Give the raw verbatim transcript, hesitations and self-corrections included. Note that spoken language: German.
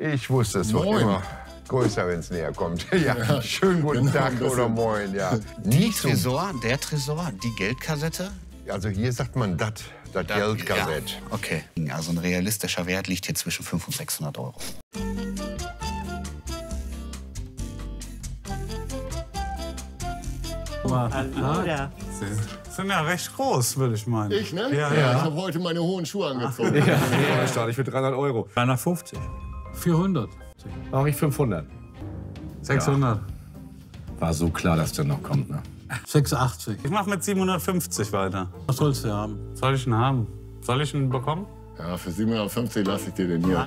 Ich wusste, es wird Moin. immer größer, wenn es näher kommt. Ja, ja, schönen guten genau, Tag oder moin. Ja. Die Nicht so, Tresor, der Tresor, die Geldkassette? also hier sagt man das, das Da- Geldkassett. Ja, okay. Also ein realistischer Wert liegt hier zwischen fünfhundert und sechshundert Euro. Sind ja recht groß, würde ich meinen. Ich, ne? Ja, Ich ja. habe heute meine hohen Schuhe angezogen. Ja, ich für dreihundert Euro. dreihundertfünfzig. vierhundert. Mach ich fünfhundert. sechshundert. War so klar, dass der noch kommt, ne? sechsundachtzig. Ich mache mit siebenhundertfünfzig weiter. Was sollst du haben? Soll ich ihn haben? Soll ich ihn bekommen? Ja, für siebenhundertfünfzig lasse ich dir den hier.